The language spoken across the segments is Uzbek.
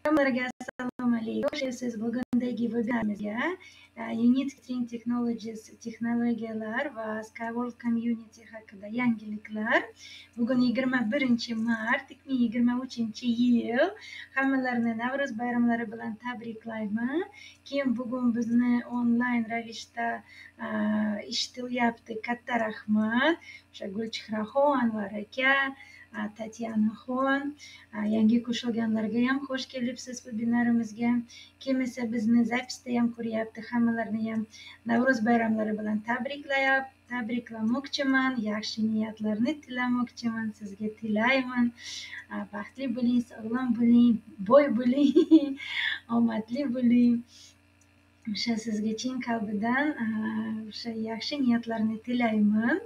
Hammalarga assalomu alaykum. Siz bugundagi vebinarimizga Unit String Technologies texnologiyalar va Skyward Community haqida yangiliklar. Bugun 21-mart 2023-yil. Hammalarni Navro'z bayramlari bilan tabriklayman. Kim bugun bizni onlayn ravishda eshitilyapti, katta rahmat. O'sha Gulchehraxon, Anvar aka, Tatyanaxon, yangi qo'shilganlarga ham xush kelibsiz webinarimizga. Kim esa bizni zapisda ham ko'ryapti, hammalarni ham Navro'z bayramlari bilan tabriklamoqchiman, yaxshi niyatlarni tilamoqchiman, sizga tilayman. Baxtli bo'ling, sog'lom bo'ling, boy bo'ling, omadli bo'ling. O'sha sizga chin qalbidan o'sha yaxshi niyatlarni tilayman.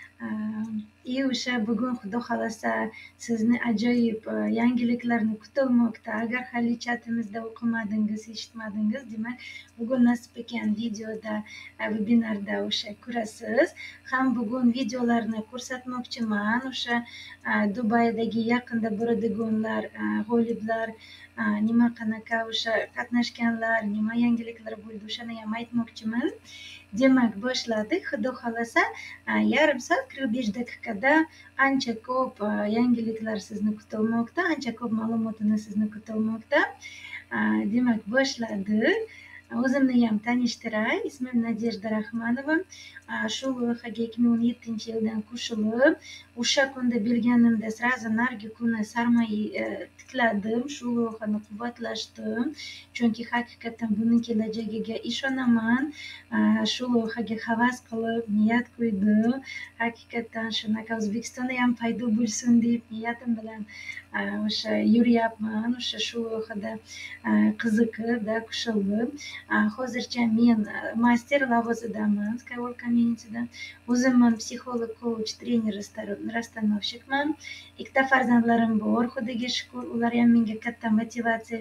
O'sha bugun xudo xolasa sizni ajoyib yangiliklarni kutilmoqda. Agar hali chatimizda o'qimadingiz, eshitmadingiz, demak bugun nasib ekan videoda, webinarda o'sha ko'rasiz. Ham bugun videolarni ko'rsatmoqchiman. O'sha Dubaydagi yaqinda bo'ladiganlar, g'oliblar, nima qanaqa o'sha qatnashganlar, nima yangiliklar bo'ldi, o'shani ham aytmoqchiman. Demak, boshladik. Xudo xolasa yarim soat 45 daqiqada ancha ko'p yangiliklar sizni kutilmoqda, ancha ko'p ma'lumotni sizni kutilmoqda. Demak, boshladik. O'zimni ham tanishtiray. Ismim Nadejda Rahmanova. Shu loyihaga 2017-yildan qo'shilib, o'sha kunda bilganimda sразу narigi kuni sarmoya tikladim, shu loyihani quvvatlashdim. Chunki haqiqatan buni kelajagiga ishonaman. Shu loyihaga havas qilib, niyat qo'ydim. Haqiqatan shunaqa O'zbekistonda ham paydo bo'lsin deb niyatim bilan o'sha yuryapman. O'sha shu loyihada qiziqib qo'shildim. Hozircha men master lavozimidaman Skyward Community'da. O'zimman psixolog, coach, trener, rastanovshikman. Ikkita farzandlarim bor, xudoga shukur. Ular ham menga katta motivatsiya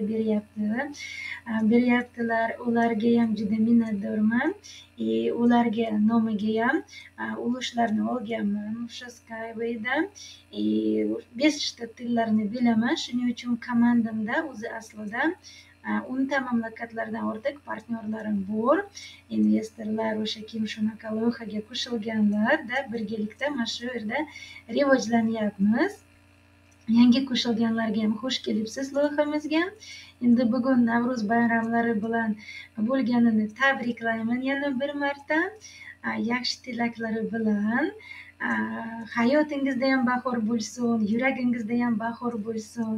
beryaptilar. Ularga ham juda minnatdorman. Ularga nomiga ham ulushlarni olganman o'sha Skyway'da. 5 ta tillarni bilaman. Shuning uchun komandamda o'zi aslida 10 ta mamlakatlardan ortiq partnyorlarim bor. Investorlar, o'sha kim shunaqa loyihaga qo'shilganlarda birgalikda mana shu yerda rivojlanyapmiz. Yangi qo'shilganlarga ham xush kelibsiz loyihamizga. Endi bugun Navro'z bayramlari bilan bo'lganini tabriklayman yana bir marta. Yaxshi tilaklari bilan. Hayotingizda ham bahor bo'lsin, yuragingizda ham bahor bo'lsin.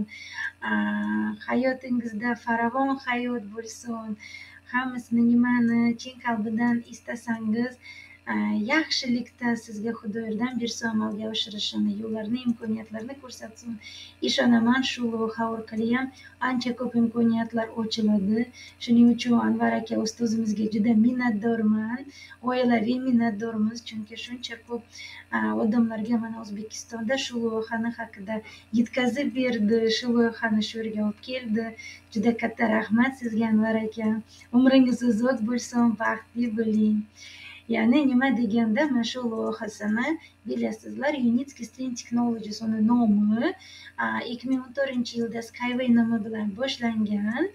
Hayotingizda farovon hayot bo'lsin. Hammasini nimani chin qalbidan istasangiz, yaxshilikda sizga Xudo yordam bersa, amalga oshirishini, yo'llarni, imkoniyatlarni ko'rsatsin. Ishonaman, shu loyiha orqali ham ancha ko'p imkoniyatlar ochiladi. Shuning uchun Anvar aka, ustozimizga juda minnatdorman. Oilaviy minnatdormiz, chunki shuncha ko'p odamlarga mana O'zbekistonda shu loyihani haqida yetkazib berdi, shu loyihani shu yerga olib keldi. Juda katta rahmat sizga, Anvar aka. Umringiz uzoq bo'lsin, baxtli bo'ling. Ya'ni nima deganda, mana shu loyihasini bilasizlar, Unit String Technologies uni nomi 2014-yilda Skyway nomi bilan boshlangan.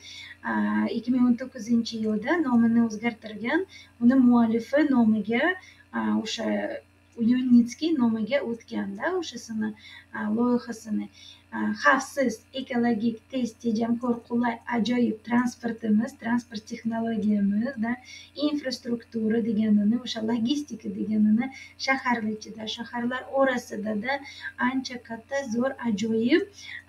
2019-yilda nomini o'zgartirgan, uni muallifi nomiga o'sha Unitskiy nomiga o'tganda, o'shasini loyihasini xavfsiz, ekologik, tez, tejamkor, qulay, ajoyib transportimiz, transport texnologiyamiz, infrastruktura deganini, o'sha logistika deganini shaharlar ichida, shaharlar orasida ancha katta, zo'r, ajoyib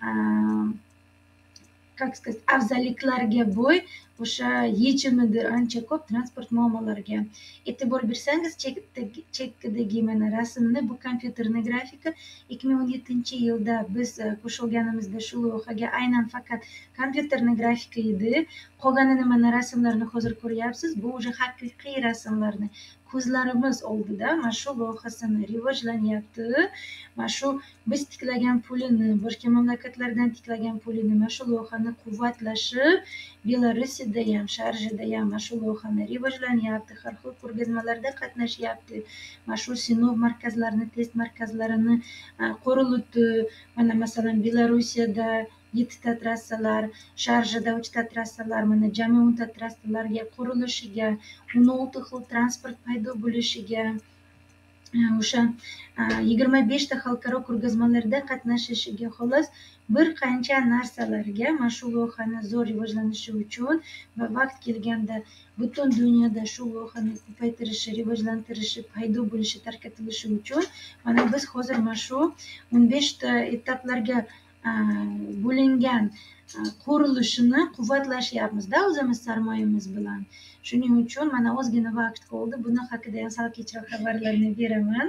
afzalliklarga boy o'sha yechimidir ancha ko'p transport muammolariga. E'tibor bersangiz, chekkadagi mana rasmni, bu kompyuterni grafika. 2017-yilda biz qo'shilganimizda shu loyihaga aynan faqat kompyuterni grafika edi. Qolganini mana rasmlarni hozir ko'ryapsiz. Bu o'sha haqiqiy rasmlarni ko'zlarimiz oldida mana shu loyihasini rivojlanyapti. Mana shu biz tiklagan pulini, boshqa mamlakatlardan tiklagan pulini mana shu loyihani quvvatlashib, Belarusda ham, Sharjada ham mana shu loyihani rivojlanyapti. Har xil ko'rgazmalarda qatnashyapti. Mana shu sinov markazlarini, test markazlarini qurildi. Mana masalan Belarusda 7 trassalar, Sharjada 3 trassalar, mana jami 10 trassalarga qurilishiga, 16 xil transport paydo bo'lishiga, o'sha 25 ta xalqaro ko'rgazmalarda qatnashishiga, xolos bir qancha narsalarga mana shu loyihani zo'r rivojlanishi uchun va vaqt kelganda butun dunyoda shu loyihani ko'paytirishi, rivojlantirishi, paydo bo'lishi, tarqatilishi uchun mana biz hozir mana shu 15 ta etaplarga bo'lingan qurilishini quvvatlashyapmizda o'zimiz sarmoyamiz bilan. Shuning uchun mana ozgina vaqt qoldi, buni haqida ham sal kechroq xabarlarni beraman.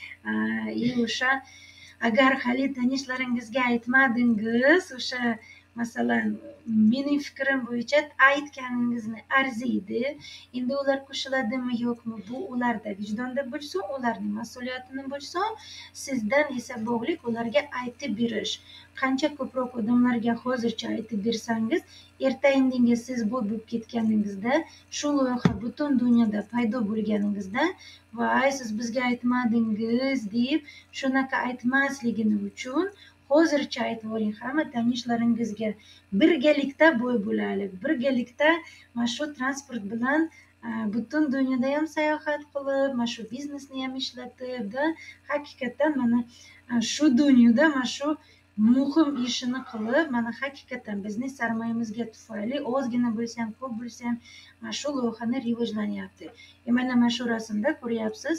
O'sha agar hali tanishlaringizga aytmadingiz, o'sha masalan mening fikrim bo'yicha aytganingizni arziydi. Endi ular qo'shiladimi yo'qmi, bu ularda vijdonda bo'lsin, ularning mas'uliyatini bo'lsin, sizdan esa bog'liq ularga aytib berish. Qancha ko'proq odamlarga hozircha aytib bersangiz, erta indinga siz bo'lib ketganingizda, shu loyiha butun dunyoda paydo bo'lganingizda, voy siz bizga aytmadingiz deb shunaqa aytmasligini uchun hozircha aytib yuboring hamma tanishlaringizga. Birgalikda bo'y bo'laylik, birgalikda mana shu transport bilan butun dunyoda ham sayohat qilib, mana shu biznesni ham ishlatib, haqiqatdan mana shu dunyoda mana shu muhim ishini qilib, mana haqiqatdan bizning sarmoyamizga tufayli ozgina bo'lsa ham, ko'p bo'lsa ham mana shu loyihani rivojlanyapti. Mana shu rasmda ko'ryapsiz,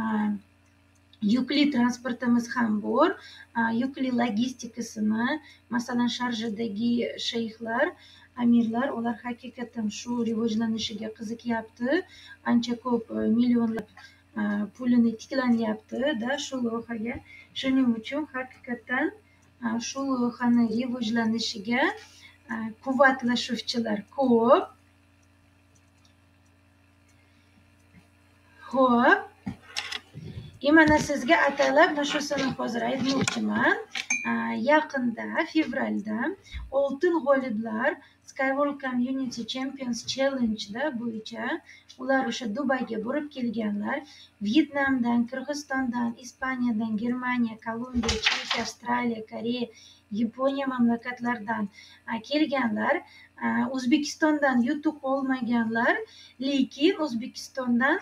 yukli transportimiz ham bor. Yukli logistikasini, masalan, Sharjadagi shayxlar, amirlar, ular haqiqatdan shu rivojlanishiga qiziqyapti. Ancha ko'p millionlab pulini tiklanyapti-da shu loyihaga. Shuning uchun haqiqatdan shu loyihani rivojlanishiga quvvatlashuvchilar ko'p. Xo'p, mana sizga atalab shusini hozir aytmoqchiman. Yaqinda fevralda oltin g'oliblar Skywalk Community Champions Challenge bo'yicha ular o'sha Dubayga borib kelganlar. Vyetnamdan, Qirg'izistondan, Ispaniyadan, Germaniya, Kolumbiya, Chexiya, Avstraliya, Koreya, Yaponiya mamlakatlaridan kelganlar. O'zbekistondan yutuq olmaganlar, lekin O'zbekistondan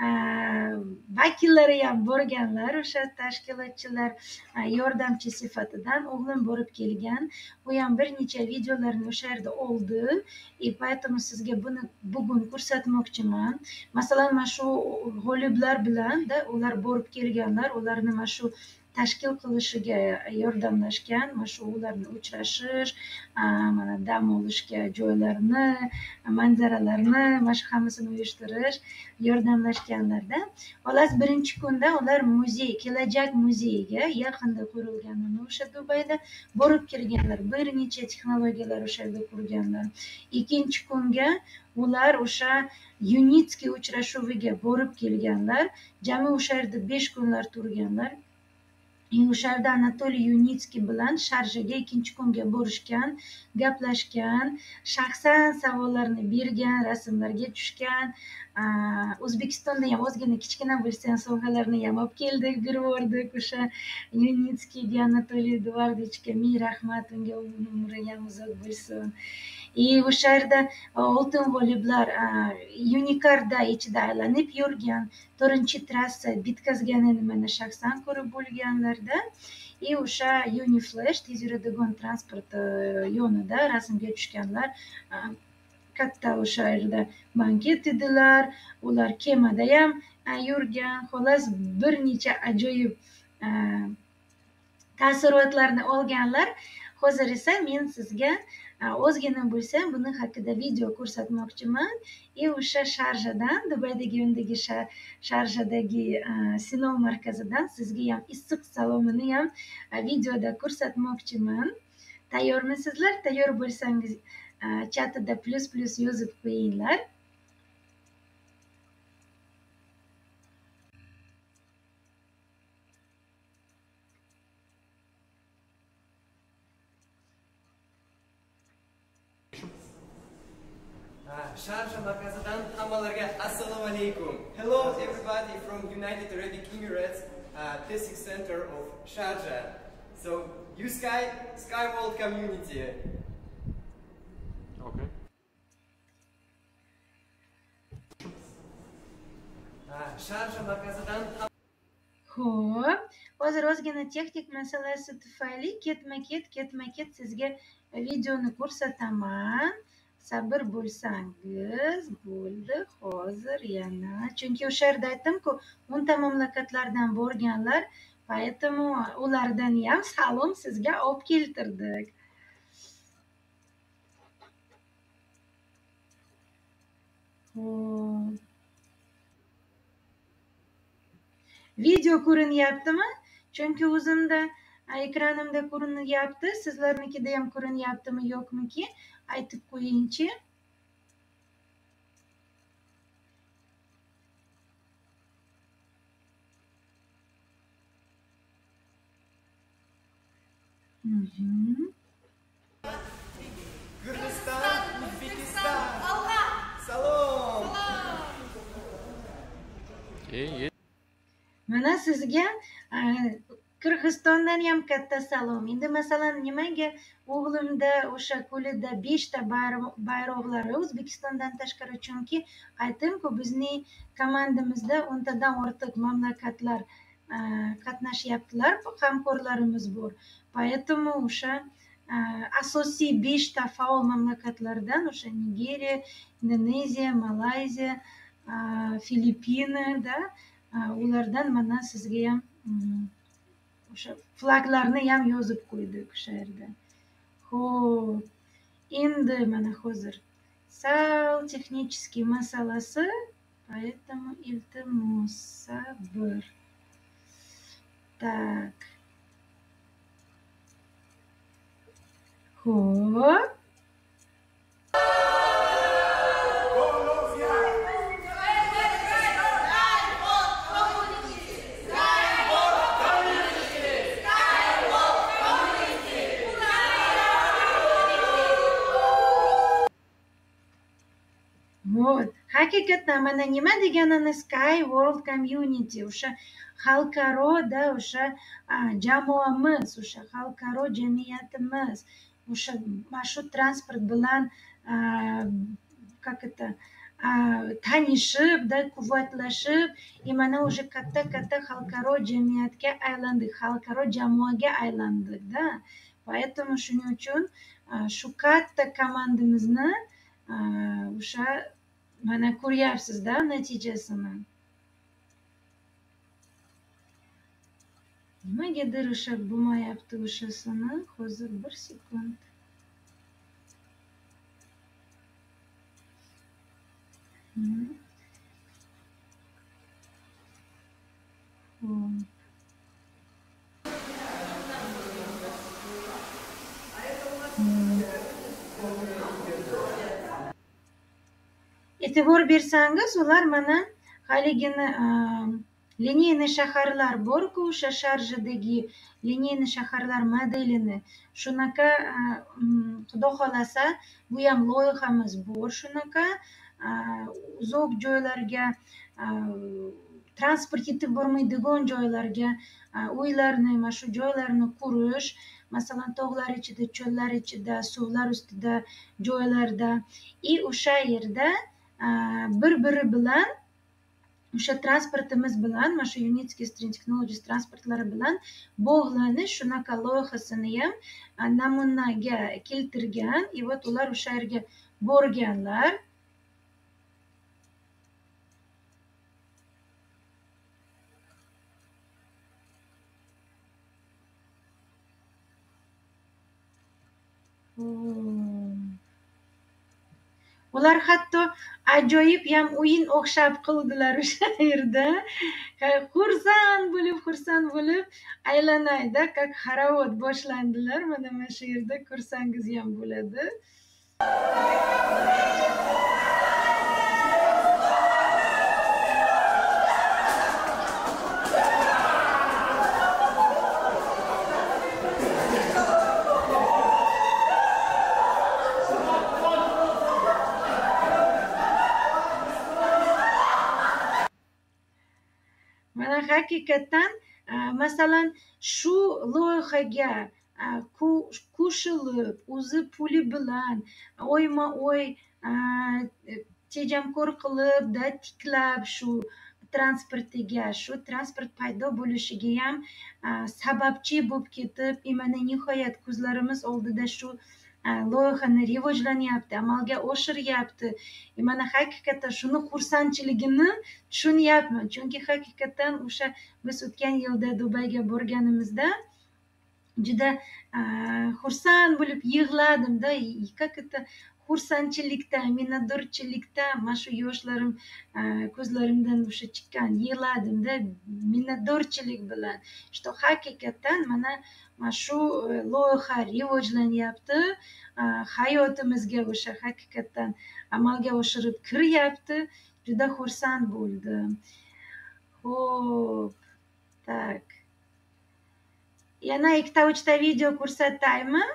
vakillari ham borganlar, o'sha tashkilotchilar yordamchi sifatidan o'g'lim borib kelgan. U ham bir necha videolarni o'sha yerda oldi. Поэтому sizga buni bugun ko'rsatmoqchiman. Masalan, mana shu g'oliblar bilan ular borib kelganlar, ularni mana shu tashkil qilishiga yordamlashgan, mana shu ularni uchrashish, mana dam olishga joylarni, manzaralarni, mana shu hammasini uyushtirish yordamlashganlarda. Xolos, birinchi kunda ular muzey, kelajak muzeyiga yaqinda qurilgan o'sha Dubayda borib kelganlar. Bir necha texnologiyalar o'sha yerda qurganlar. Ikkinchi kunga ular o'sha Unitskiy uchrashuviga borib kelganlar. Jami o'sha yerda 5 kunlar turganlar. O'sha yerda Anatoliy Unitskiy bilan Sharjaga ikkinchi kunga borishgan, gaplashgan, shaxsan savollarni bergan, rasmlarga tushgan. O'zbekistonda ham ozgina kichkina bo'lsa ham sovg'alarni ham olib keldik, berib yubordik o'sha Unitskiyga, Anatoliy Eduardovichga ming rahmat, unga umri ham uzoq bo'lsin. O'sha yerda oltin g'oliblar Unikarda ichida aylanib yurgan, 4-trassa bitkazganini mana shaxsan ko'rib bo'lganlarda. O'sha Uniflash tez yuradigan transport yonida rasmga tushganlar. Katta o'sha yerda banket edilar, ular kemada ham yurgan. Xolos, bir necha ajoyib taassurotlarni olganlar. Hozir esa men sizga ozgina bo'lsa buni haqida video ko'rsatmoqchiman. O'sha Sharjadan, Dubaydagi yondagi Sharjadagi sinov markazidan sizga ham issiq salomini ham videoda ko'rsatmoqchiman. Tayyormisizlar? Tayyor bo'lsangiz chatida ++ yozib qo'yinglar. Sharjah markazidan hammalarga assalomu alaykum. Hello everybody from United Arab Emirates, Basic Center of Sharjah. So You Sky World Community. Okay. Sharja markazidan Xo'p, hozir ozgina texnik masalasi tufayli ketma-ket sizga videoni ko'rsataman. Sabr bo'lsangiz, bo'ldi. Hozir yana, chunki o'sha yerda aytdim-ku, 10 ta mamlakatlardan borganlar, поэтому ulardan ham salom sizga olib keltirdik. Xo'p. Video ko'rinyaptimi? Chunki o'zimda ekranimda ko'rinyapti. Sizlarnikida ham ko'rinyaptimi, yo'qmiki? Aytib qo'yingchi. Kyrgyzstan, Uzbekistan. Salom. Mana sizga Qirg'izistondan ham katta salom. Endi masalan nimaga o'g'limda o'sha qo'lida 5 ta bayroqlari O'zbekistondan tashqari, chunki aytdim-ku, bizning komandamizda 10 tadan ortiq mamlakatlar qatnashyaptilar, hamkorlarimiz bor. Поэтому o'sha asosiy 5 ta faol mamlakatlardan o'sha Nigeriya, Indoneziya, Malayziya, Filippinada ulardan mana sizga ham o'sha flaglarni ham yozib qo'ydik o'sha yerda. Xo'p, endi mana hozir sal texnический masalasi, поэтому iltimos sabr. Так. Xo'p. Haqiqatdan mana nima deganini Sky World Community, o'sha xalqaroda o'sha jamoamiz, o'sha xalqaro jamiyatimiz, o'sha shu transport bilan как это tanishib, quvvatlashib, mana o'sha katta xalqaro jamiyatga aylandik, xalqaro jamoaga aylandik-da. Поэтому shuning uchun shu katta komandamizni o'sha mana ko'ryapsiz-da natijasini. Nimagadir o'sha bo'lmayapti o'shasini. Hozir 1 sekund. E'tibor bersangiz, ular mana haligini lineyni shaharlar bor-ku, o'sha Sharjadagi lineyni shaharlar modelini shunaqa, xudo xolasa, bu ham loyihamiz bor shunaqa uzoq joylarga, transport yetib bormaydigan joylarga uylarni, mana shu joylarni qurish, masalan tog'lar ichida, cho'llar ichida, suvlar ustida joylarda, o'sha yerda bir-biri bilan o'sha transportimiz bilan, mana shu Unitsky String Technologies transportlari bilan bog'lanish shunaqa loyihasini ham namunaga keltirgan. Вот ular o'sha yerga borganlar. Ular hatto ajoyib ham o'yin o'xshab qildilar o'sha yerda. Xursand bo'lib aylanayda, как хоровод boshlandilar. Mana shu yerda ko'rsangiz ham bo'ladi. Haqiqatdan masalan shu loyihaga qo'shilib o'zi puli bilan oyma oy tejamkor qilibda tiklab shu transportiga shu transport paydo bo'lishiga ham sababchi bo'lib ketib mana nihoyat ko'zlarimiz oldida shu loyihani rivojlanyapti, amalga oshiryapti. Mana haqiqatdan shuni xursandchiligini tushunyapman, chunki haqiqatdan o'sha biz o'tgan yilda Dubayga borganimizda juda xursand bo'lib yig'ladimda, как это xursandchilikdan, minnatdorchilikdan mana shu yoshlarim ko'zlarimdan o'sha chiqqan, yig'ladimda minnatdorchilik bilan, что haqiqatdan mana shu loyiha rivojlanyapti, hayotimizga o'sha haqiqatdan amalga oshirib kiryapti. Juda xursand bo'ldim. Xo'p, tak. Yana ikkita-uchta video ko'rsataymi?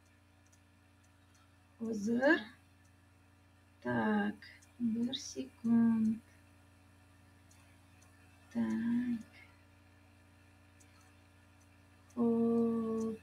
Hozir. Tak, 1 sekund. Tak. Xo'p.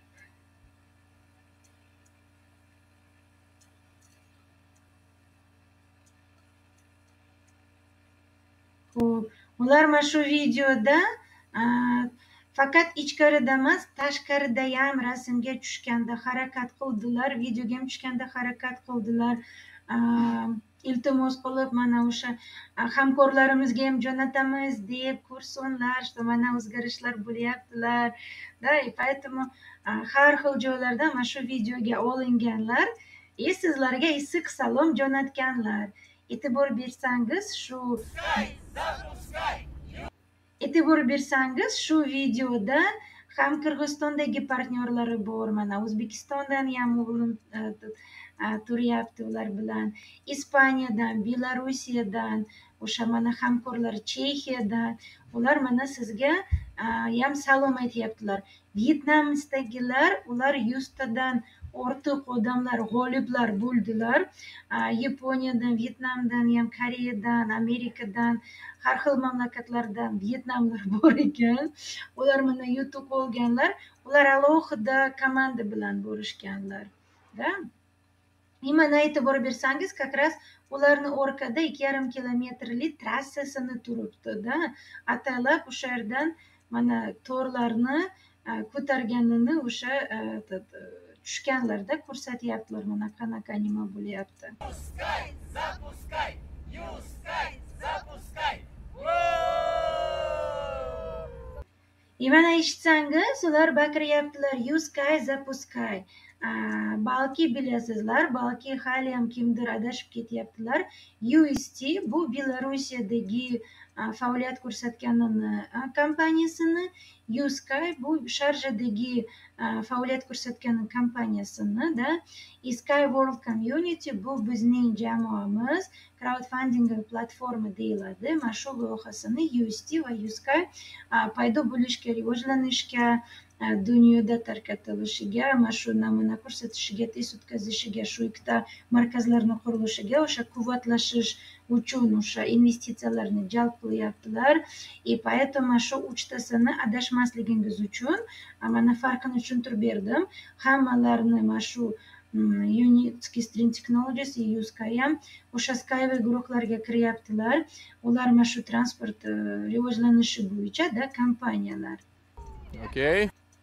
Xo'p, ular mana shu videoda faqat ichkarida emas, tashqarida ham rasmga tushganda harakat qildilar, videoga ham tushganda harakat qildilar. Iltimos qilib mana o'sha hamkorlarimizga ham jo'natamiz deb ko'rsinlar, что mana o'zgarishlar bo'lyaptilar. Da, и поэтому har xil joylardan mana shu videoga olinganlar, sizlarga issiq salom jo'natganlar. E'tibor bersangiz shu videoda ham Qirg'izistondagi partnyorlari bor, mana O'zbekistondan ham o'g'lim turyapti ular bilan, Ispaniyadan, Belorussiyadan, o'sha mana hamkorlar Chexiyadan, ular mana sizga ham salom aytyaptilar. Vyetnamdagilar, ular 100 tadan ortiq odamlar g'oliblar bo'ldilar. Yaponiyadan, Vyetnamdan ham, Koreyadan, Amerikadan, har xil mamlakatlardan Vyetnamlar bor ekan. Ular mana yutuq olganlar. Ular alohida komanda bilan borishganlar. Da? Mana e'tibor bersangiz, как раз ularni orqada 2,5 kilometrlik trassasini turibdi-da. Atalab o'sha yerdan mana torlarni ko'targanini o'sha tushganlarda ko'rsatyaptilar. Mana qanaqa nima bo'lyapti. Запускай, запускай, Юскай, запускай. Mana eshitsangiz, ular baqiryaptilar, Yuskay, zapuskay. Balki bilasizlar, balki hali ham kimdir adashib ketyaptilar. UST bu Belarusiyadagi faoliyat ko'rsatganini kompaniyasini, Yuskay bu Sharjadagi faoliyat ko'rsatgan kompaniyasini, da. Sky World Community bu bizning jamoamiz, crowdfunding platforma deyiladi. Mana shu loyihasini UST va Yuskay paydo bo'lishga, rivojlanishga, dunyoda tarqatilishiga, mana shu namuna ko'rsatishiga, test o'tkazishiga, shu ikkita markazlarni qurilishiga, o'sha quvvatlashish uchun o'sha investitsiyalarni jalb qilyaptilar. И поэтому shu uchtasini adashmasligingiz uchun mana farqini tushuntirib berdim. Hammalarini mana shu Unitsky String Technologies, Yuskay ham o'sha Skyway guruhlarga kiryaptilar. Ular mana shu transport rivojlanishi bo'yicha da kompaniyalar. Okay.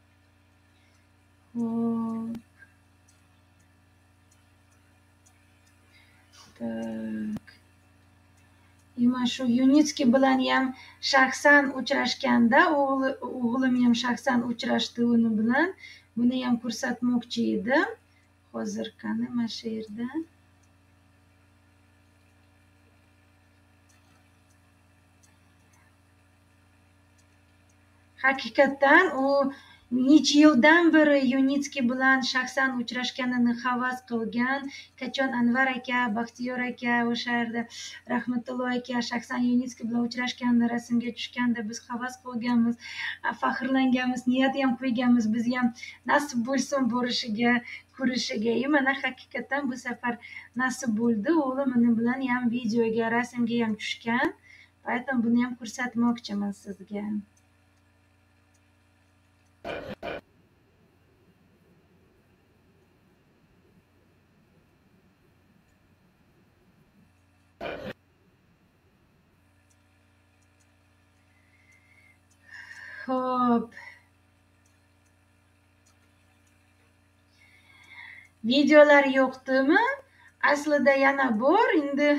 Tak. Mana shu Unitsky bilan ham shaxsan uchrashganda, o'g'lim ham shaxsan uchrashdi uni bilan. Buni ham ko'rsatmoqchi edim. Hozir qani mana shu yerda. Haqiqatdan u necha yildan beri Unitsky bilan shaxsan uchrashganini havas qilgan. Qachon Anvar aka, Baxtiyor aka o'sha yerda, Rahmatullo aka shaxsan Unitsky bilan uchrashganda, rasmga tushganda biz havas qilganmiz, faxrlanganmiz, niyat ham qo'yganmiz, biz ham nasib bo'lsin borishiga, ko'rishiga. Mana haqiqatdan bu safar nasib bo'ldi. O'g'lim bilan ham videoga, rasmga ham tushgan. Поэтому buni ham ko'rsatmoqchiman sizga. Xo'p, videolar yo'qdimi? Aslida yana bor, endi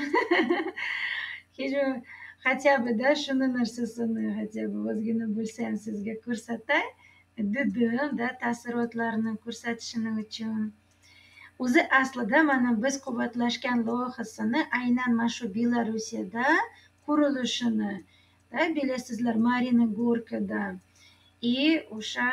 хотя бы da shuni narsasini хотя бы ozgina bo'lsa ham sizga ko'rsatay dedim da taassurotlarni ko'rsatishini uchun. O'zi aslida mana biz quvvatlashgan loyihasini aynan mana shu Belarusiyada qurilishini bilasizlar, Marina Gorkada и o'sha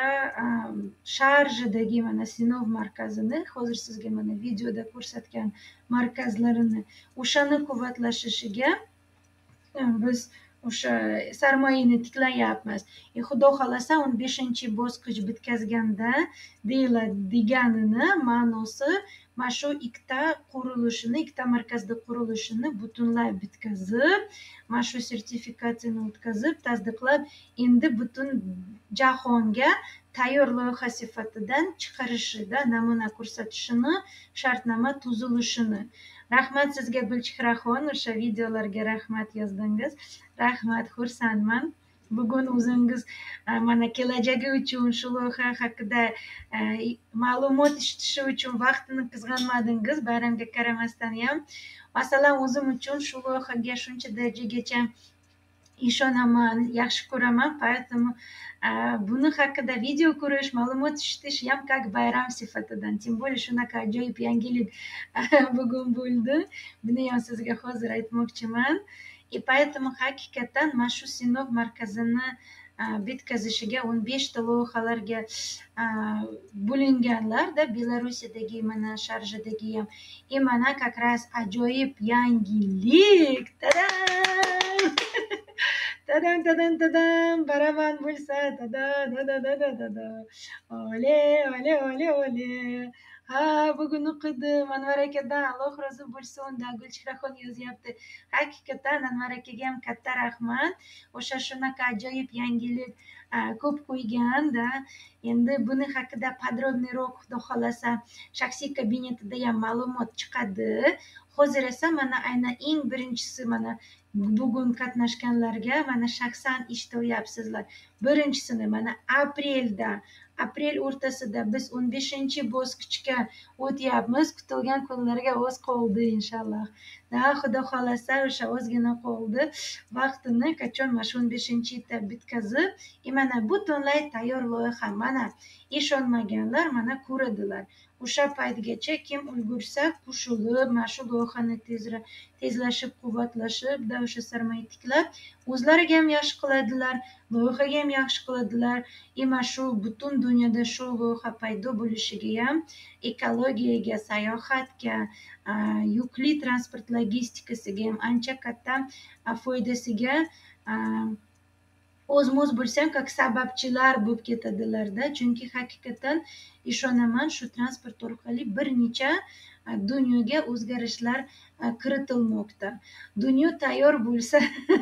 Sharjadagi mana sinov markazini, hozir sizga mana videoda ko'rsatgan markazlarini, o'shani quvvatlashishiga biz o'sha sarmoyani tiklayapmiz. Xudo xolasa 15-bosqich bitkazganda deganini ma'nosi mana shu ikkita qurilishini, ikkita markazda qurilishini butunlay bitkazib, mana shu sertifikatsiyani o'tkazib, tasdiqlab, endi butun jahonga tayyor loyiha sifatidan chiqarishida namuna ko'rsatishini, shartnoma tuzilishini. Rahmat sizga Gulchehraxon, o'sha videolarga rahmat yozdingiz. Rahmat, xursandman. Bugun o'zingiz mana kelajagi uchun shu loyiha haqida ma'lumot eshitish uchun vaqtini qizg'anmadingiz, bayramga qaramasdan ham. Masalan, o'zim uchun shu loyihaga shuncha darajagacha ishonaman, yaxshi ko'raman, поэтому buni haqida video ko'rish, ma'lumot eshitish ham как bayram sifatidan, тем более shunaqa ajoyib yangilik bugun bo'ldi. Buni ham sizga hozir aytmoqchiman. И поэтому haqiqatan mana shu sinov markazini bitkazishiga 15 ta loyihalarga bo'linganlar-da, Belarusiyadagi mana Sharjadagi ham. И mana как раз ajoyib yangilik. Tadam! Tadam, tadam, tadam, baraban bo'lsa, tada. Ole, ole, ole, ole. Ha, bugun o'qidim, Anvar akadan, Alloh rozi bo'lsin, Gulchehraxon yozyapti. Haqiqatan Anvar akaga ham katta rahmat. O'sha shunaqa ajoyib yangilik ko'p qo'ygan-da. Endi buni haqida podrobniyroq xudo xolasa shaxsiy kabinetida ham ma'lumot chiqadi. Hozir esa mana aynan eng birinchisi mana bugun qatnashganlarga mana shaxsan eshitilyapsizlar. Birinchisini mana aprel o'rtasida biz 15-bosqichga o'tyapmiz. Kutilgan kunlarga oz qoldi inshaalloh. Xudo xolasa o'sha ozgina qoldi. Vaqtini qachon mana shu 15-da bitkazib, mana butunlay tayyor loyiha. Mana ishonmaganlar mana ko'radilar. O'sha paytgacha kim ulgursa qo'shilib, mana shu loyihani tezlashib, quvvatlashib, o'sha sarmoya tiklab, o'zlariga ham yaxshi qiladilar, loyihaga ham yaxshi qiladilar. Mana shu butun dunyoda shu loyiha paydo bo'lishiga ham, ekologiyaga, sayohatga, yukli transport logistikasiga ham ancha katta foydasiga o'z-mo'z bo'lsam, как sababchilar bo'lib ketadilar-da. Chunki haqiqatan ishonaman, shu transport orqali bir necha dunyoga o'zgarishlar kiritilmoqda. Dunyo tayyor bo'lsa,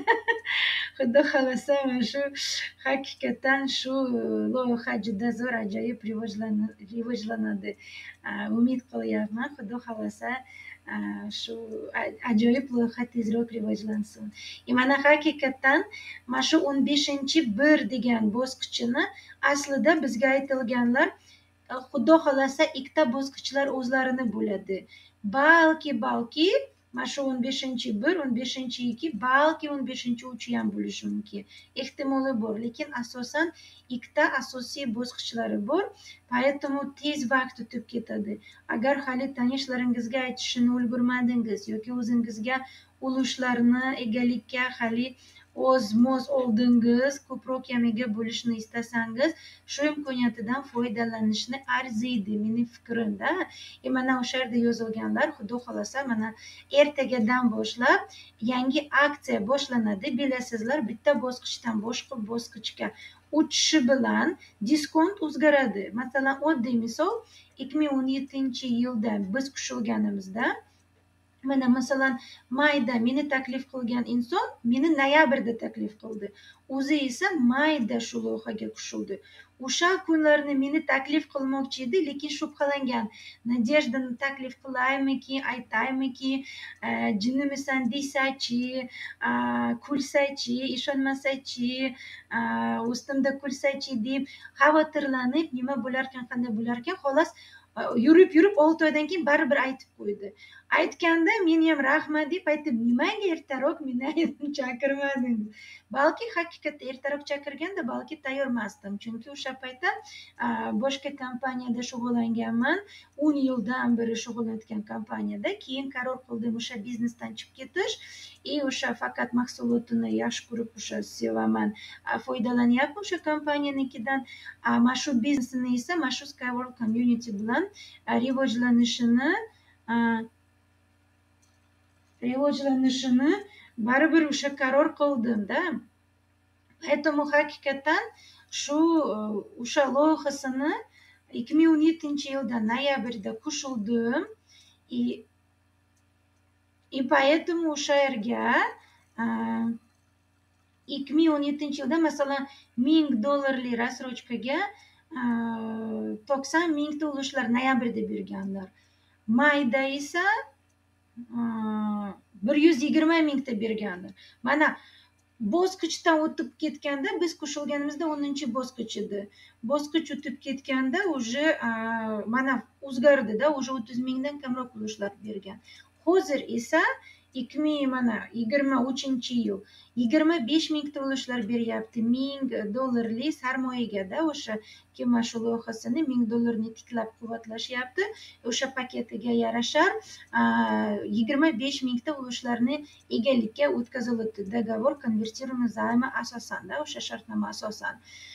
xudo xolasa shu haqiqatan shu loyiha juda zo'r, ajoyib rivojlanadi. Umid qilyapman, xudo xolasa shu ajoyib loyiha tezroq rivojlansin. Mana haqiqatan mana shu 15-bir degan bosqichini aslida bizga aytilganlar, xudo xolasa ikkita bosqichlar o'zlarini bo'ladi. Balki mana shu 15-bir, 15-2, balki 15-3 ham bo'lishi mumkin. Ehtimoli bor, lekin asosan ikkita asosiy bosqichlari bor. Поэтому tez vaqt o'tib ketadi. Agar hali tanishlaringizga aytishni ulgurmadingiz yoki o'zingizga ulushlarni egalikka hali o'z-mo'z oldingiz, ko'proq ham ega bo'lishni istasangiz, shu imkoniyatidan foydalanishni arziydi, mening fikrimda. Mana o'sha yerda yozilganlar, xudo xolasa mana ertagadan boshlab yangi aksiya boshlanadi. Bilasizlar, bitta bosqichdan boshqa bosqichga o'tishi bilan diskont o'zgaradi. Masalan, oddiy misol, 2017-yilda biz qo'shilganimizda Mana masalan mayda meni taklif qilgan inson meni noyabrda taklif qildi, o'zi esa mayda shu loyihaga qo'shildi. O'sha kunlarni meni taklif qilmoqchi edi, lekin shubhalangan. Nadejdani taklif qilaymiki, aytaymiki, jinnimisan desachi, kulsachi, ishonmasachi, ustimda kulsachi deb xavotirlanib, nima bo'larkan, qanday bo'larkan, xolos yurib 6 oydan keyin baribir aytib qo'ydi. Aytganda men ham rahmat deb aytdim, nimaga ertaroq meni chaqirmadingiz? Balki haqiqatda ertaroq chaqirganda balki tayyor emasdim, chunki o'sha paytda boshqa kompaniyada shug'ullanganman, 10 yildan beri shug'ullanayotgan kompaniyada. Keyin qaror qildim o'sha biznesdan chiqib ketish, o'sha faqat mahsulotini yaxshi ko'rib o'sha sevaman, foydalanyapman o'sha kompaniyanikidan. Mana shu biznesini esa mana shu Skyworld Community bilan rivojlanishini baribir o'sha qaror qildimda. Поэтому haqiqatan shu o'sha loyihasini 2017-yilda noyabrda qo'shildim. И поэтому o'sha yerga 2017-yilda masalan $1000 рассрочкаga 90 mingta ulushlar noyabrda berganlar. Mayda esa 120 mingta berganlar. Mana bosqichdan o'tib ketganda, biz qo'shilganimizda 10-bosqich edi. Bosqich o'tib ketganda уже mana o'zgardida, уже 30 mingdan kamroq ulushlar bergan. Hozir esa 2023-yil 25 mingta ulushlar beryapti. $1000 sarmoyagada o'sha kim shu loyihasini $1000 tiklab quvvatlashyapti. O'sha paketiga yarashar 25 mingta ulushlarni egalikka o'tkaziladi. Договор конвертируемый займа asosan, o'sha shartnoma asosan.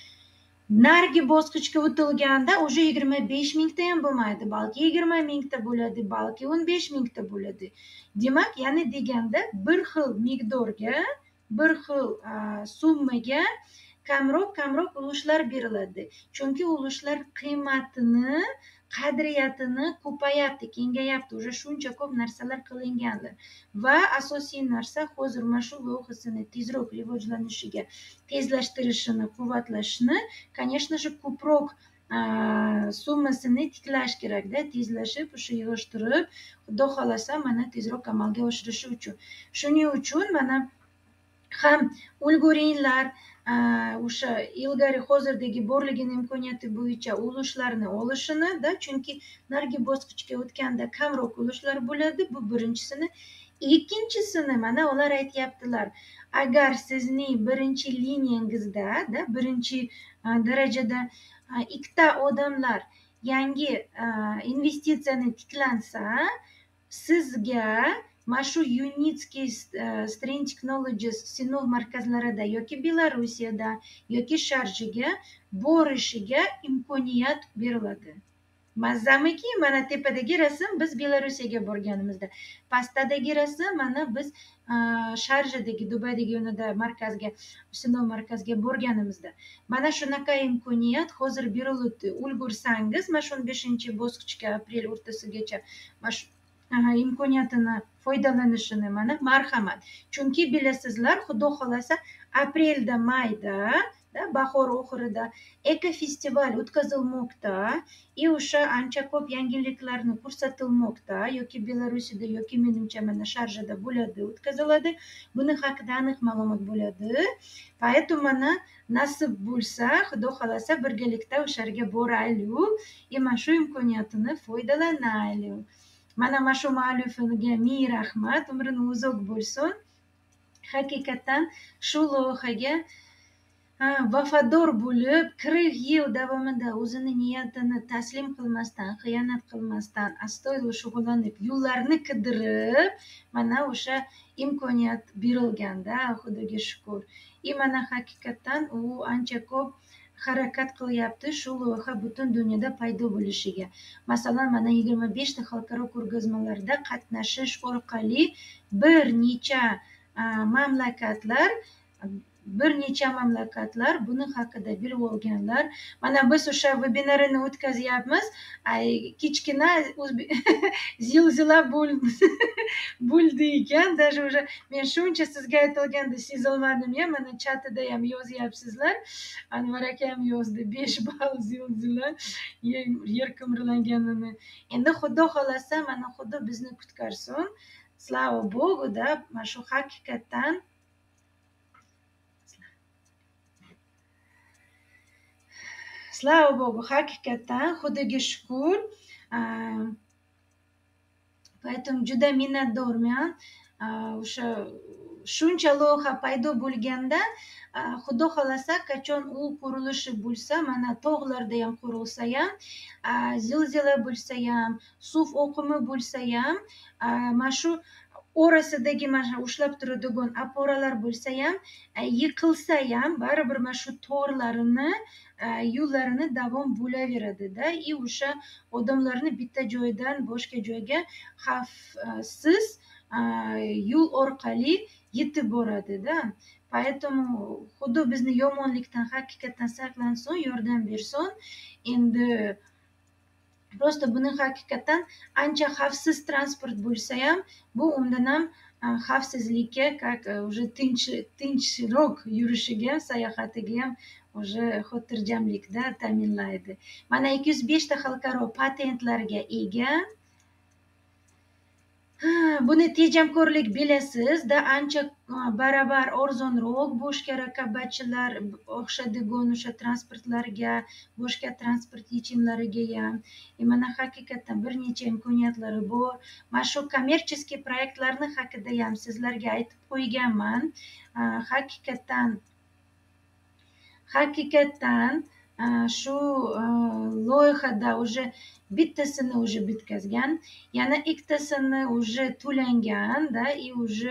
Nargi bosqichga o'tilganda уже 25 mingta ham bo'lmaydi, balki 20 mingta bo'ladi, balki 15 mingta bo'ladi. Demak, ya'ni deganda bir xil miqdorga, bir xil summaga kamroq ulushlar beriladi. Chunki ulushlar qiymatini, qadriyatini ko'payapti, kengayapti, уже shuncha ko'p narsalar qilinganlar. Va asosiy narsa hozir mana shu loyihasini tezroq rivojlanishiga, tezlashtirishini, quvvatlashni, конечно же, ko'proq summasini tiklash kerakda, tezlashib, o'sha yig'ishtirib, xudo xolasa mana tezroq amalga oshirishi uchun. Shuning uchun mana ham ulguringlar, o'sha ilgari hozirdagi borligini imkoniyati bo'yicha ulushlarni olishini, chunki nargi bosqichga o'tganda kamroq ulushlar bo'ladi. Bu birinchisini. Ikkinchisini mana ular aytyaptilar, agar sizning birinchi liniyangizda, birinchi darajada ikkita odamlar yangi investitsiyani tiklansa, sizga mana shu Unitsky Strain Technologies sinov markazlarida yoki Belarusiyada yoki Sharjaga borishiga imkoniyat beriladi. Mazzamiki, mana tepadagi rasm biz Belorussiyaga borganimizda, pastdagi rasm mana biz Sharjadagi, Dubaydagi yonida markazga, sinov markaziga borganimizda. Mana shunaqa imkoniyat hozir beriladi. Ulgursangiz, mana 15-bosqichga aprel o'rtasigacha imkoniyatini foydalanishini mana marhamat. Chunki bilasizlar, xudo xolasa aprelda, mayda, bahor oxirida ekofestival o'tkazilmoqda, o'sha ancha ko'p yangiliklarni ko'rsatilmoqda, yoki Belarusiyada yoki menimcha mana Sharjada bo'ladi, o'tkaziladi. Buni haqida aniq ma'lumot bo'ladi. Поэтому mana nasib bo'lsa, xudo xolasa birgalikda o'sha yerga boraylik, mana shu imkoniyatini foydalanaylik. Mana shu muallifiga ming rahmat, umrini uzoq bo'lsin. Haqiqatan shu loyihaga vafodor bo'lib, 40 yil davomida o'zini niyatini taslim qilmasdan, xiyonat qilmasdan, astoydil shug'ullanib, yo'llarni qidirib, mana o'sha imkoniyat berilganda, xudoga shukur. Mana haqiqatan u ancha ko'p harakat qilyapti shu loyiha butun dunyoda paydo bo'lishiga. Masalan, mana 25 ta xalqaro ko'rgazmalarda qatnashish orqali bir necha mamlakatlar bir necha mamlakatlar buni haqida bilib olganlar. Mana biz o'sha vebinarini o'tkazyapmiz. Kichkina zilzila bo'ldi ekan. Даже уже men shuncha sizga aytilganda sezolmadim ya. Mana chatida ham yozyapsizlar. Anvar akam yozdi 5 ball zilzila yer qimirlaganini. Endi xudo xolasa mana xudo bizni qutqarsin. Slava Bogu da mana shu haqiqatdan Slava Bogu, haqiqatdan Xudoga shukur. Поэтому juda minnatdorman. O'sha shuncha loyiha paydo bo'lganda xudo xolasa qachon u qurilishi bo'lsa, mana tog'larda ham qurilsa ham, zilzila bo'lsa ham, suv oqimi bo'lsa ham, mana shu orasidagi mana ushlab turadigan oporalar bo'lsa ham, yiqilsa ham baribir mana shu torlarini yo'llarini davom bo'laveradida. И o'sha odamlarni bitta joydan boshqa joyga xavfsiz yo'l orqali yetib boradida. Поэтому xudo bizni yomonlikdan haqiqatdan saqlansin, yordam bersin. Endi просто buni haqiqatdan ancha xavfsiz transport bo'lsa ham, bu undan ham xavfsizlikka, как уже tinchroq yurishiga, sayohatiga ham уже xotirjamlikda ta'minlaydi. Mana 205 ta xalqaro patentlarga ega. Buni tejamkorlik bilasiz da, ancha barabar arzonroq boshqa raqobatchilar o'xshadigan o'sha transportlarga, boshqa transport yechimlariga ham. Mana haqiqatdan bir necha imkoniyatlari bor. Mana shu kommersiya proyektlarni haqida ham sizlarga aytib qo'yganman. Haqiqatdan shu loyihada уже bittasini уже bitkazgan, yana ikkitasini уже to'langan da, и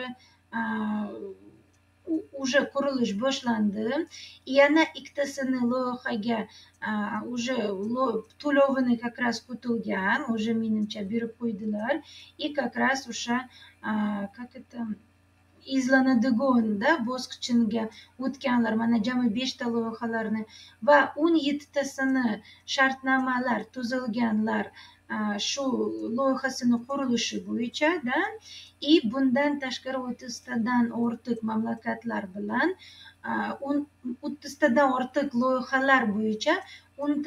уже qurilish boshlandi. Yana ikkitasini loyihaga уже to'lovini как раз kutilgan, уже menimcha berib qo'ydilar. И как раз o'sha как это izlanadigan da bosqichiga o'tganlar. Mana jami 5 ta loyihalarni va 17 tasini shartnomalar tuzilganlar shu loyihasini qurilishi bo'yicha da. И bundan tashqari 30 tadan ortiq mamlakatlar bilan 30 tadan ortiq loyihalar bo'yicha 10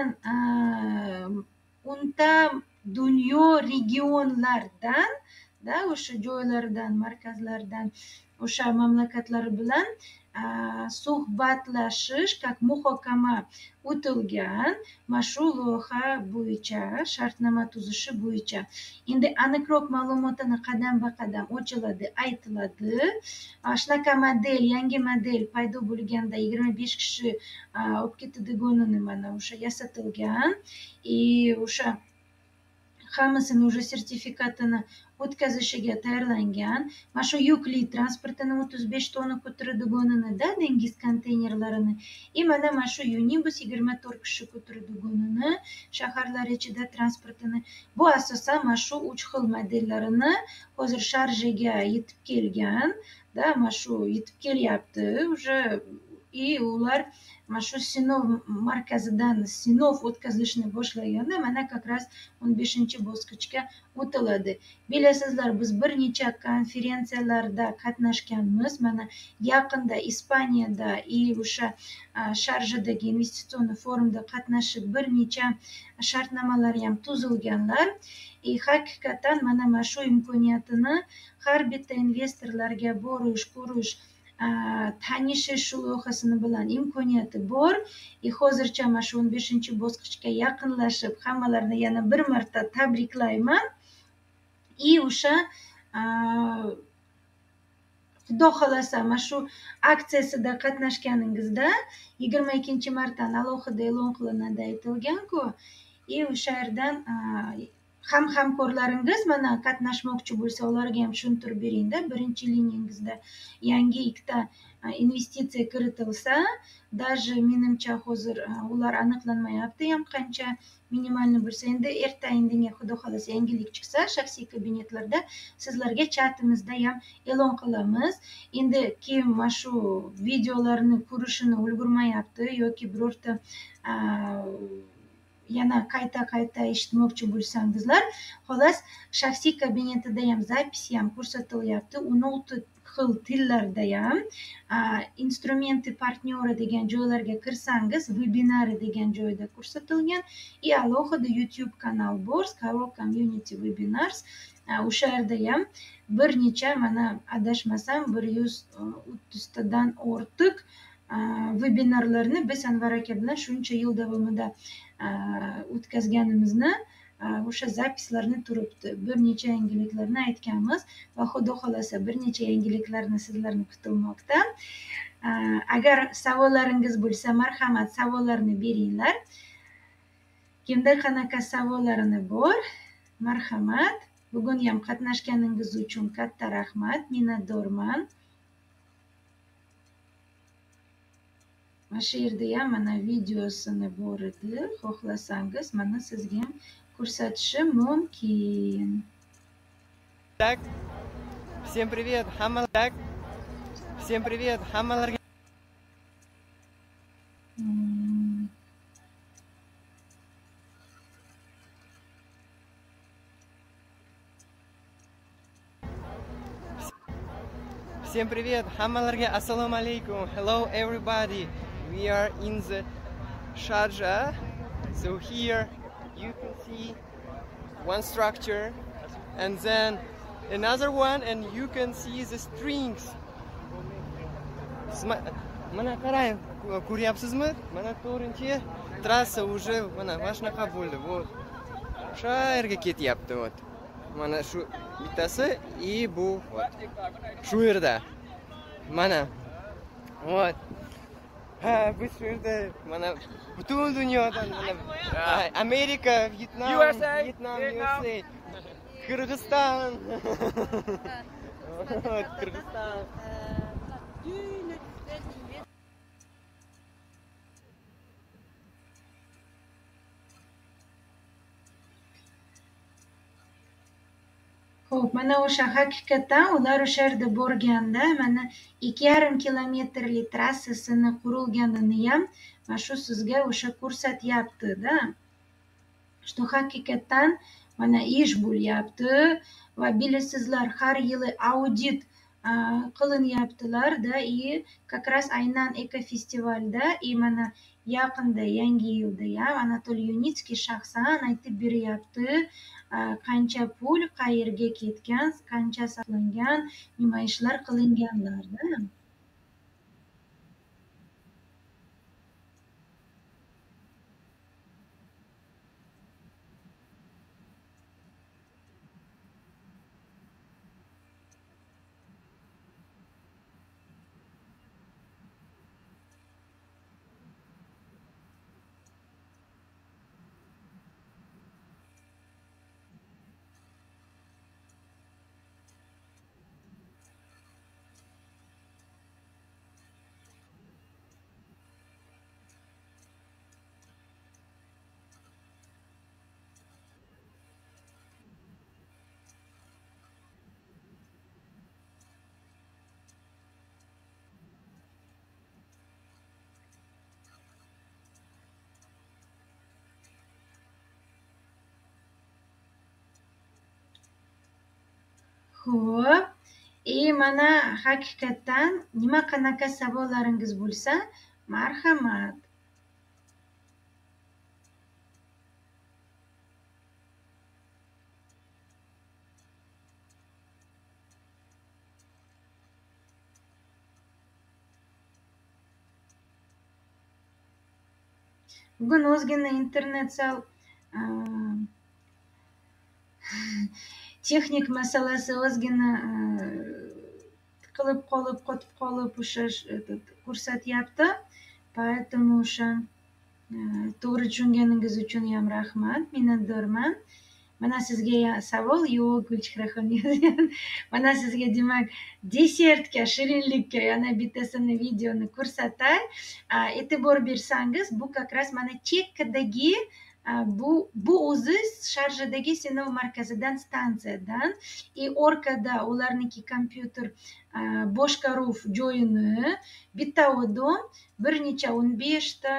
ta dunyo regionlardan da, o'sha joylardan, markazlardan, o'sha mamlakatlar bilan suhbatlashish, как muhokama o'tilgan, mana shu loyiha bo'yicha, shartnoma tuzishi bo'yicha. Endi aniqroq ma'lumotini qadam-ba-qadam ochiladi, aytiladi. Shunaqa model, yangi model paydo bo'lganda 25 kishi olib ketadiganini mana o'sha yasatilgan. И o'sha hammasini уже sertifikatini o'tkazishiga tayyorlangan. Mana shu yukli transportini 35 tonna ko'taradiganini da, dengiz konteynerlarini. Mana shu Unibus 24 kishi ko'taradiganini, shaharlar ichida transportini. Bu asosan mana shu 3 xil modellarini hozir sharjaga yetib kelgan da, mana shu yetib kelyapti уже. И ular mana shu sinov markazidan sinov o'tkazilishni boshlaganda mana как раз 15-bosqichga o'tiladi. Bilasizlar, biz bir necha konferensiyalarda qatnashganmiz. Mana yaqinda Ispaniyada и o'sha Sharjadagi investitsion forumda qatnashib bir necha shartnomalar ham tuzilganlar. Haqiqatan mana shu imkoniyatini har bitta investorlarga borish, ko'rish, tanishish shu loyihasini bilan imkoniyati bor. Hozircha mana shu 15-bosqichga yaqinlashib, hammalarni yana bir marta tabriklayman. O'sha xudo xolasa mana shu aksiyasida qatnashganingizda 22 martdan alohida e'lon qilinadi aytilgan-ku. O'sha yerdan hamkorlaringiz mana qatnashmoqchi bo'lsa, ularga ham tushuntirib beringda. Birinchi liniyangizda yangi ikkita investitsiya kiritilsa, даже menimcha hozir ular aniqlanmayapti ham qancha minimalniy bo'lsa. Endi erta indinga xudo xohlasa yangilik chiqsa, shaxsiy kabinetlarda sizlarga chatimizda ham e'lon qilamiz. Endi kim mana shu videolarni ko'rishini ulgurmayapti yoki birorta yana qayta eshitmoqchi bo'lsangizlar, xolos shaxsiy kabinetida ham zapis ham ko'rsatilyapti. 16 xil tillarda ham instrumenti partnyori degan joylarga kirsangiz, webinari degan joyda ko'rsatilgan. И alohida YouTube kanal bor, Skyrock Community Webinars. O'sha yerda ham bir necha, mana adashmasam 130 tadan ortiq webinarlarni biz Anvar aka bilan shuncha yil davomida o'tkazganimizni o'sha zapislarni turibdi. Bir necha yangiliklarni aytganmiz va xudo xolasa bir necha yangiliklarni sizlarni kutilmoqda. Agar savollaringiz bo'lsa, marhamat savollarni beringlar. Kimda qanaqa savollarini bor, marhamat. Bugun ham qatnashganingiz uchun katta rahmat, minnatdorman. Mana shu yerda ham mana videosini bor edi. Xohlasangiz mana sizga ham ko'rsatishim mumkin. Так. Всем привет, hammalarga. Всем привет, hammalarga. Всем привет, hammalarga assalomu alaykum. Hello everybody. We are in the Sharjah. So here you can see one structure and then another one, and you can see the strings. Mana qarang, ko'ryapsizmi? Mana 4-trassa уже mana shunaqa bo'ldi. Вот. O'sha yerga ketyapti, вот. Mana shu bittasi и bu вот. Shu yerda. Mana. Вот. Biz shu yerda mana butun dunyodan mana Amerika, Vyetnam, USA, Qirg'iziston. Qirg'iziston. Xo'p, mana o'sha haqiqatan ular o'sha yerda borganda mana 2,5 kilometrli trassasini qurilganini ham mana shu sizga o'sha ko'rsatyapti-da. Что haqiqatan mana ish bo'lyapti va bilasizlar, har yili audit qilinyaptilar-da, и как раз aynan ekofestivalda, и mana yaqinda yangi yilda ham Anatoliy Yunitskiy shaxsan aytib beryapti, qancha pul qayerga ketgan, qancha saqlangan, nima ishlar qilinganlarda. Xo'p, mana haqiqatan nima qanaqa savollaringiz bo'lsa, marhamat. Bugun ozgina internet sal texnik masalasi ozgina qotib qolib o'sha ko'rsatyapti. Поэтому o'sha to'g'ri tushunganingiz uchun ham rahmat, minnatdorman. mana sizga savol yo'q, Gulchehraxon yozgan. Mana sizga demak desertga, shirinlikka yana bittasini videoni ko'rsatay. E'tibor bersangiz, bu как раз mana chekkadagi bu o'zi Sharjadagi sinov markazidan, stansiyadan, orqada ularniki kompyuter boshqaruv joyini bitta odam bir necha 15 ta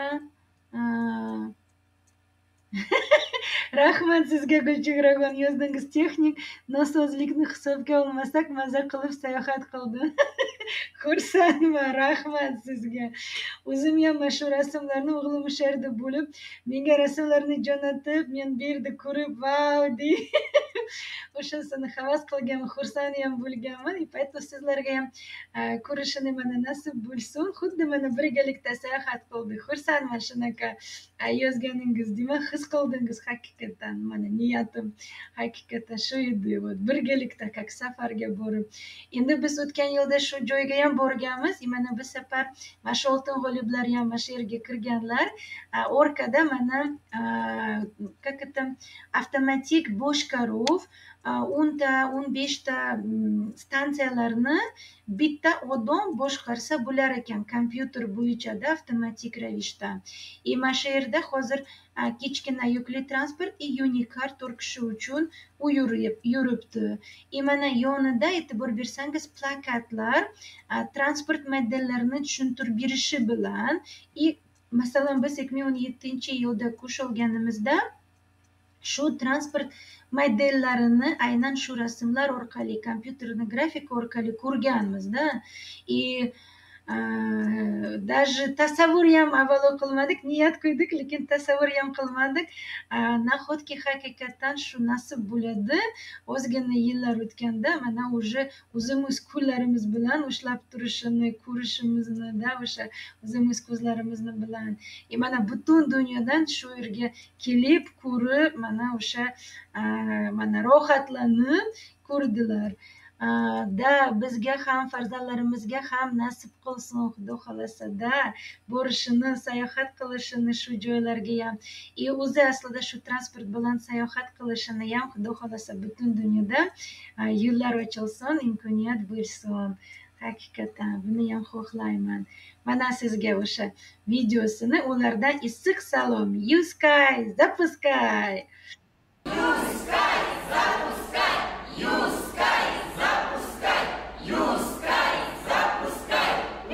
rahmat sizga Gulchehraxon yozdingiz. Texnik nosozlikni hisobga olmasak maza qilib sayohat qildim. Xursandman, rahmat sizga. O'zim ham mana shu rasmlarni o'g'lim o'sha yerda bo'lib menga rasmlarni jo'natib, men bu yerda ko'rib vau deb o'shasini havas qilganman, xursand ham bo'lganman. Paytda sizlarga ham ko'rishini mana nasib bo'lsin. Xuddi mana birgalikda sayohat qildik. Xursandman shunaqa yozganingiz. Demak, his qildingiz haqiqatan. Mana niyatim haqiqatan shu edi. Birgalikda как safarga borib. Endi biz o'tgan yilda shu joyga ham borganmiz. Mana bu safar mana shu oltin g'oliblar ham mana shu yerga kirganlar. Orqada mana как это avtomatik boshqaruv 10 ta 15 ta stansiyalarni bitta odam boshqarsa bo'lar ekan, kompyuter bo'yichada avtomatik ravishda. Mana shu yerda hozir kichkina yukli transport Unicar 4 kishi uchun u yuribdi. Mana yonida e'tibor bersangiz plakatlar transport modellarini tushuntirib berishi bilan, masalan biz 2017-yilda qo'shilganimizda shu transport modellarini aynan shu rasmlar orqali, kompyuterni grafika orqali ko'rganmizda. Даже tasavvur ham avvalo qilmadik, niyat qo'ydik, lekin tasavvur ham qilmadik. Nahotki haqiqatan shu nasib bo'ladi, ozgina yillar o'tganda mana уже o'zimiz qo'llarimiz bilan ushlab turishini ko'rishimizni, o'sha o'zimiz ko'zlarimiz bilan mana butun dunyodan shu yerga kelib ko'rib, mana o'sha mana rohatlanib ko'rdilar. Bizga ham, farzandlarimizga ham nasib qilsin, Xudo xohlasa-da, borishini, sayohat qilishini shu joylarga ham. O'zi aslida shu transport bilan sayohat qilishini ham Xudo xohlasa butun dunyoda yo'llar ochilsin, imkoniyat bo'lsin. Haqiqatan buni ham xohlayman. Mana sizga o'sha videosini, ulardan issiq salom. Yuskay, zapuskay. Yuskay, zapuskay. Yuskay, zapuskay. Yuskay, zapuskay.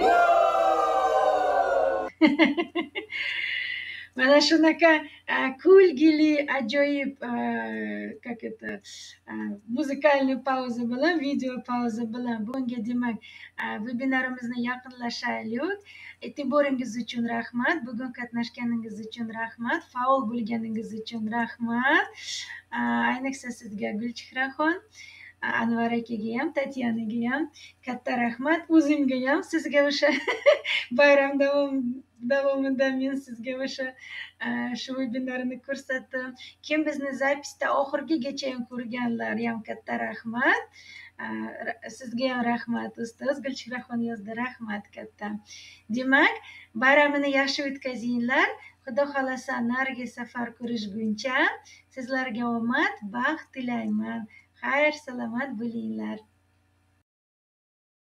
Mana shunaqa kulgili, ajoyib, как это, muzikalniy pauza bilan, video pauza bilan bunga demak vebinarimizni yaqinlashaylik. E'tiboringiz uchun rahmat. Bugun qatnashganingiz uchun rahmat. Faol bo'lganingiz uchun rahmat. Ayniqsa sizga Gulchehraxon, Anvar akaga ham, Tatyanaga ham katta rahmat. O'zimga ham, sizga o'sha bayram davomida men sizga o'sha shu vebinarni ko'rsatdim. Kim bizni zapisda oxirigacha ham ko'rganlar ham katta rahmat. Sizga ham rahmat. Ustoz Gulchehraxon yozdi, rahmat katta. Demak, bayramini yaxshi o'tkazinglar. Xudo xohlasa narigi safar ko'rishguncha sizlarga omad, baxt tilayman. Xayr, salomat bo'linglar.